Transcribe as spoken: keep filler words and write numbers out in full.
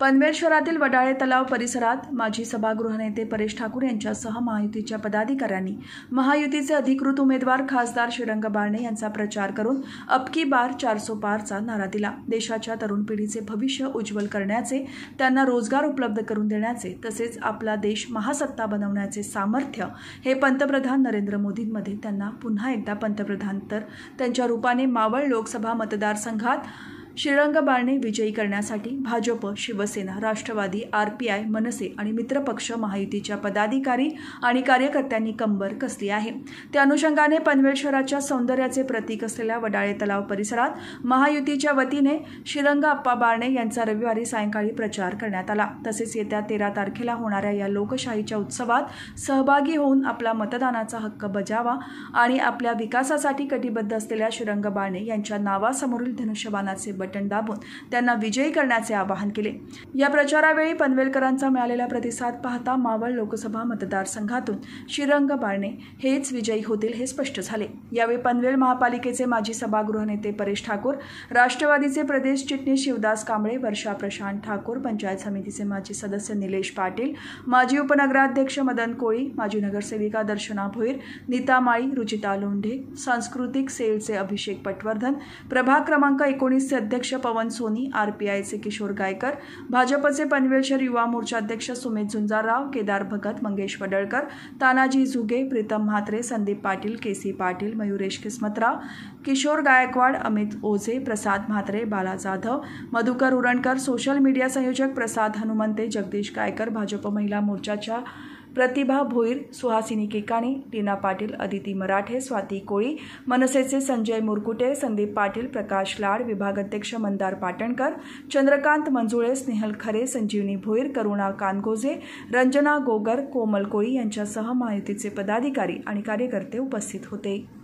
पनवेल शहरातील वडाळे तलाव परिसरात माजी सभागृह नेते परेश ठाकूर यांच्यासह महायुतीच्या पदाधिकाऱ्यांनी महायुतीचे अधिकृत उमेदवार खासदार श्रीरंग बारणे यांचा प्रचार करून अब की बार चारसो पारचा नारा दिला। देशाच्या तरुण पिढीचे भविष्य उज्ज्वल करण्याचे, त्यांना रोजगार उपलब्ध करून देण्याचे तसेच आपला देश महासत्ता बनवण्याचे सामर्थ्य हे पंतप्रधान नरेंद्र मोदींमध्ये त्यांना पुन्हा एकदा पंतप्रधान तर त्यांच्या रूपाने मावळ लोकसभा मतदारसंघात श्रीरंग बारणे विजयी करण्यासाठी भाजप, शिवसेना, राष्ट्रवादी, आरपीआय, मनसे आणि मित्रपक्ष महायुतीच्या पदाधिकारी आणि कार्यकर्त्यांनी कंबर कसली आहे। त्या अनुषंगाने पनवेल शहराच्या सौंदर्याचे प्रतीक असलेल्या वडाळे तलाव परिसरात महायुतीच्या वतीने श्रीरंग अप्पा बारणे यांचा रविवारी सायंकाळी प्रचार करण्यात आला। तसेच येत्या तेरा तारखेला होणाऱ्या या लोकशाहीच्या उत्सवात सहभागी होऊन आपला मतदानाचा हक्क बजावा आणि आपल्या विकासासाठी कटिबद्ध असलेल्या श्रीरंग बारणे यांच्या नावासमोरील धनुष्यबाणाचे बटन दाबून त्यांना विजयी करण्याचे आवाहन केले। या प्रचारावेळी पनवेलकरांचा मिळालेला प्रतिसाद पाहता मावळ लोकसभा मतदारसंघातून श्रीरंग बारणे हेच विजयी होतील हे स्पष्ट झाले। यावेळी पनवेल महापालिकेचे माजी सभागृह नेते परेश ठाकूर, राष्ट्रवादीचे प्रदेश चिटणीस शिवदास कांबळे, वर्षा प्रशांत ठाकूर, पंचायत समितीचे माजी सदस्य निलेश पाटील, माजी उपनगराध्यक्ष मदन कोळी, माजी नगरसेविका दर्शना भोईर, नीता माळी, रुचिता लोंढे, सांस्कृतिक सेलचे अभिषेक पटवर्धन, प्रभाग क्रमांक एकोणीसचे अध्यक्ष पवन सोनी, आरपीआयचे किशोर गायकर, भाजपचे पनवेल शहर युवा मोर्चा अध्यक्ष सुमित झुंजारराव, केदार भगत, मंगेश वडळकर, तानाजी झुगे, प्रीतम म्हात्रे, संदीप पाटील, केसी पाटील, मयुरेश किस्मतराव, किशोर गायकवाड, अमित ओझे, प्रसाद म्हात्रे, बाला जाधव, मधुकर उरणकर, सोशल मीडिया संयोजक प्रसाद हनुमंते, जगदीश गायकर, भाजप महिला मोर्चाच्या प्रतिभा भोईर, सुहासिनी केकाणी, टीना पाटील, अदिती मराठे, स्वाती कोळी, मनसेचे संजय मुरकुटे, संदीप पाटील, प्रकाश लाड, विभागाध्यक्ष मंदार पाटणकर, चंद्रकांत मंजुळे, स्नेहल खरे, संजीवनी भोईर, करुणा कानगोजे, रंजना गोगर, कोमल कोळी यांच्यासह महायुतीचे पदाधिकारी आणि कार्यकर्ते उपस्थित होते।